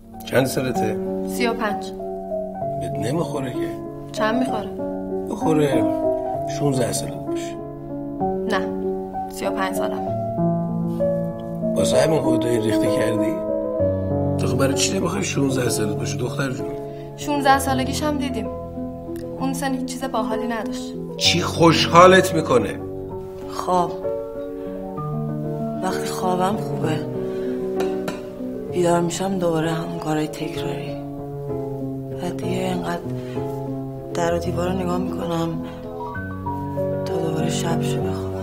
چند سالته؟ 35. بهت نمیخوره که. چند میخوره؟ بخوره 16 سالت باشه. نه 35 سالم. واسه همین خودتو این ریخته کردی؟ تو خب برای چی نمیخوای 16 سالت باشه دختر جون؟ 16 سالگیش هم دیدیم. اون سن هیچ چیز باحالی نداشت. چی خوشحالت میکنه؟ خواب. وقتی خوابم خوبه بیدار میشم دوباره همون کارهای تکراری. بعد دیگه اینقدر در و دیوار رو نگاه میکنم تا دوباره شب شه بخوام.